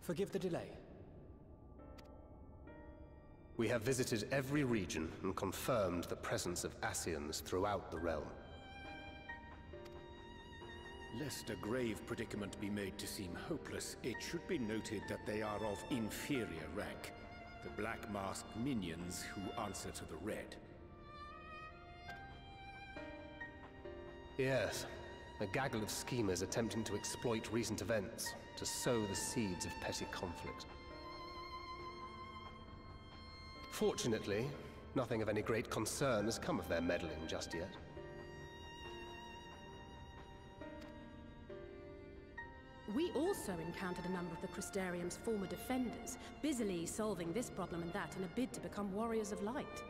Forgive the delay. We have visited every region and confirmed the presence of Ascians throughout the realm. Lest a grave predicament be made to seem hopeless, it should be noted that they are of inferior rank. The black-masked minions who answer to the red. Yes, a gaggle of schemers attempting to exploit recent events to sow the seeds of petty conflict. Fortunately, nothing of any great concern has come of their meddling just yet. We also encountered a number of the Crystarium's former defenders, busily solving this problem and that in a bid to become warriors of light.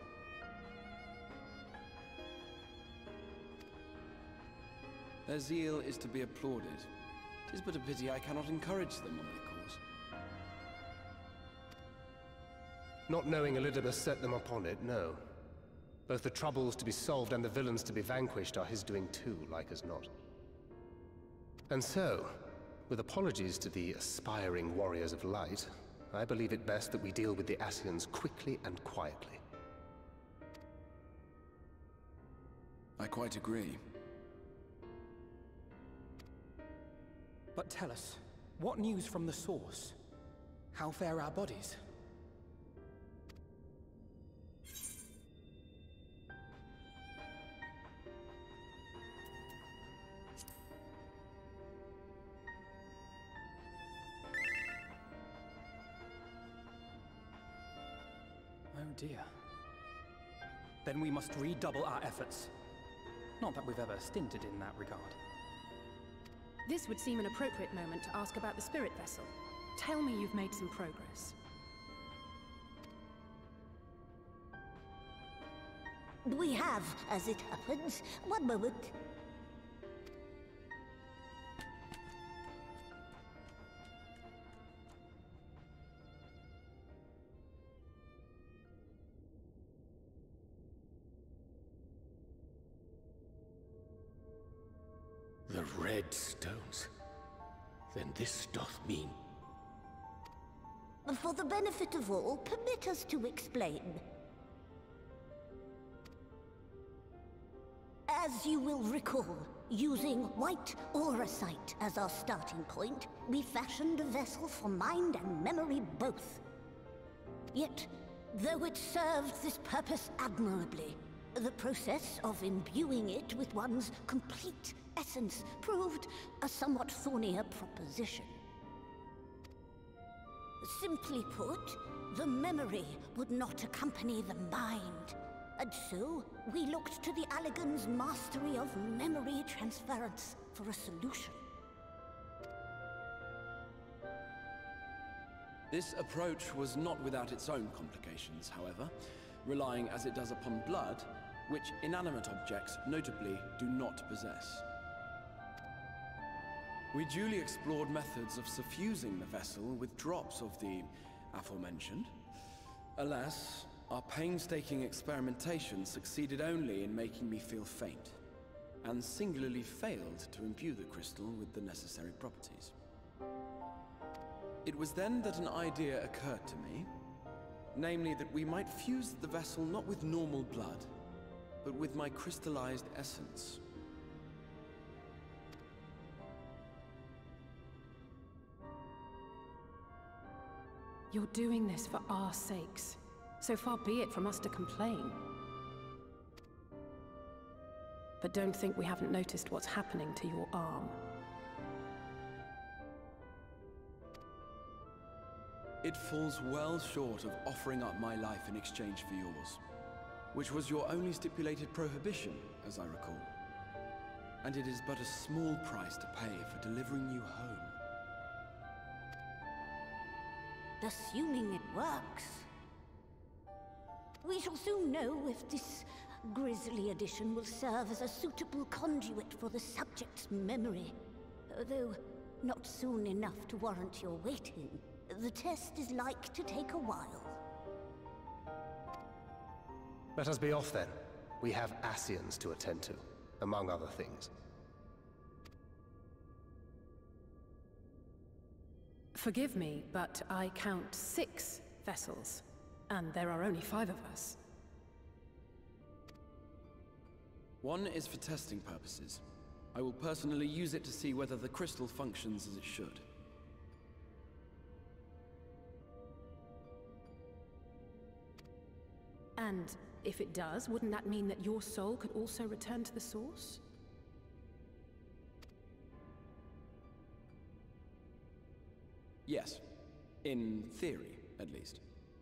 Their zeal is to be applauded. 'Tis but a pity I cannot encourage them on their cause. Not knowing Elizabeth set them upon it, no. Both the troubles to be solved and the villains to be vanquished are his doing too, like as not. And so, with apologies to the aspiring warriors of light, I believe it best that we deal with the Ascians quickly and quietly. I quite agree. But tell us, what news from the source? How fare our bodies? Oh dear. Then we must redouble our efforts. Not that we've ever stinted in that regard. This would seem an appropriate moment to ask about the spirit vessel. Tell me you've made some progress. We have, as it happens. One moment. The red stones. Then this doth mean... For the benefit of all, permit us to explain. As you will recall, using white auracite as our starting point, we fashioned a vessel for mind and memory both. Yet, though it served this purpose admirably, the process of imbuing it with one's complete essence proved a somewhat thornier proposition. Simply put, the memory would not accompany the mind, and so we looked to the Allegan's mastery of memory transference for a solution. This approach was not without its own complications, however, relying as it does upon blood, which inanimate objects notably do not possess. We duly explored methods of suffusing the vessel with drops of the aforementioned. Alas, our painstaking experimentation succeeded only in making me feel faint, and singularly failed to imbue the crystal with the necessary properties. It was then that an idea occurred to me, namely that we might fuse the vessel not with normal blood, but with my crystallized essence. You're doing this for our sakes. So far be it from us to complain. But don't think we haven't noticed what's happening to your arm. It falls well short of offering up my life in exchange for yours, which was your only stipulated prohibition, as I recall. And it is but a small price to pay for delivering you home. Assuming it works. We shall soon know if this grisly addition will serve as a suitable conduit for the subject's memory. Though not soon enough to warrant your waiting. The test is like to take a while. Let us be off then. We have Ascians to attend to, among other things. Forgive me, but I count 6 vessels, and there are only 5 of us. One is for testing purposes. I will personally use it to see whether the crystal functions as it should. And if it does, wouldn't that mean that your soul could also return to the source? Yes. In theory, at least.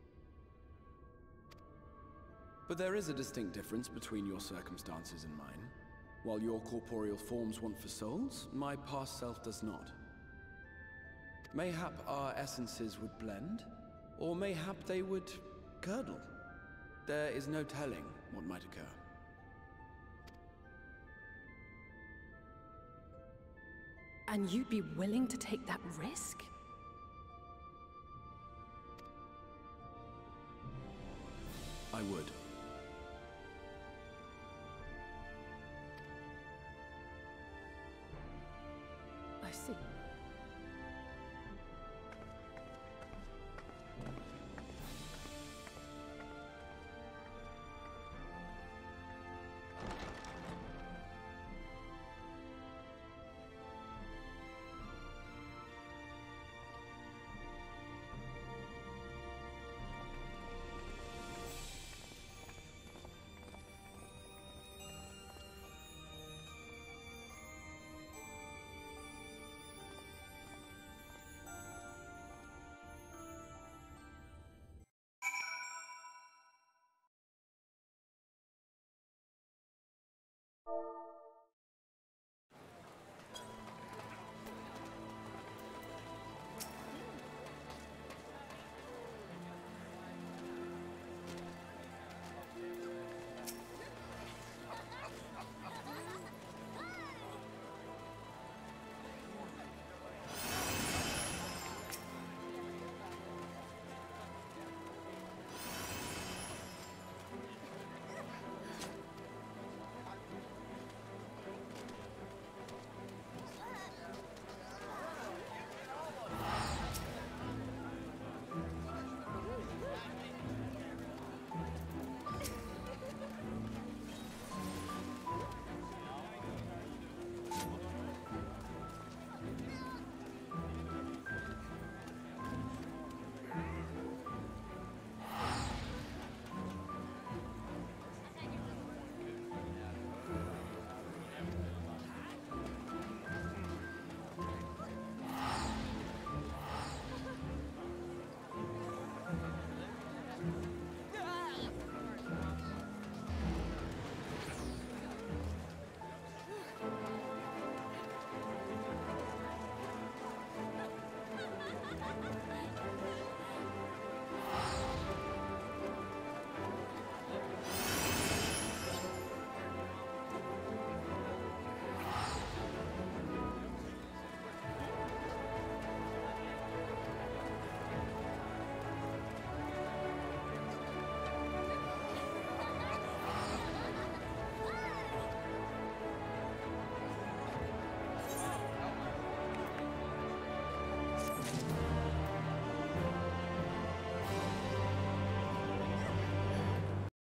But there is a distinct difference between your circumstances and mine. While your corporeal forms want for souls, my past self does not. Mayhap our essences would blend, or mayhap they would curdle. There is no telling what might occur. And you'd be willing to take that risk? I would. I see. You